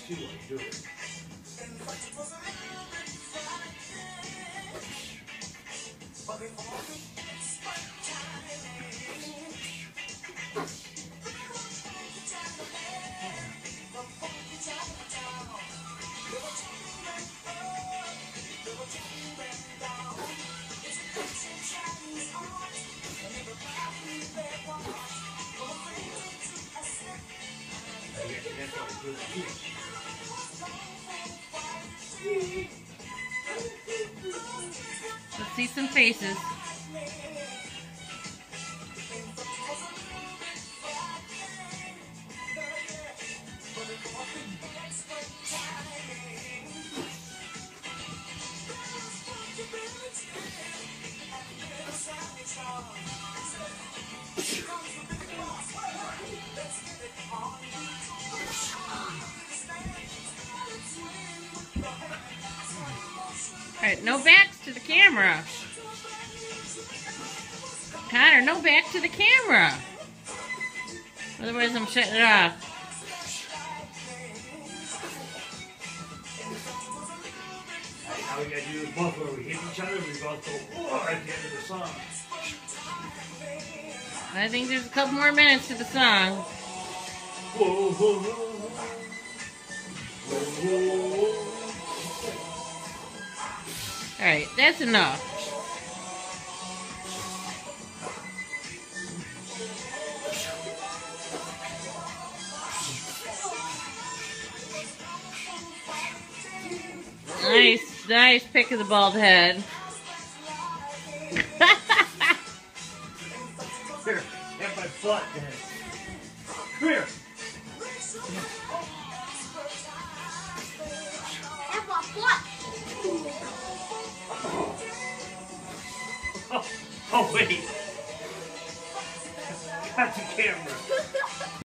See what I'm doing. Let's see some faces. Alright, no backs to the camera. Connor, no back to the camera. Otherwise I'm shutting it off. Now we gotta do this both where we hit each other and we both go, oh, at the end of the song. I think there's a couple more minutes to the song. Whoa, whoa, whoa. Whoa, whoa. Alright, that's enough. Nice pick of the bald head. Here, have my butt, man. Come here. Have my butt. Oh, wait. Got the camera.